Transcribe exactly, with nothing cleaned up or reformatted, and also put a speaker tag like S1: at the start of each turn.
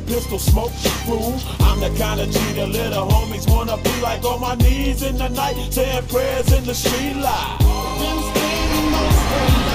S1: pistol smoke, fool. I'm the kind of G the little homies wanna be like, on my knees in the night, saying prayers in the street light.
S2: Been standing most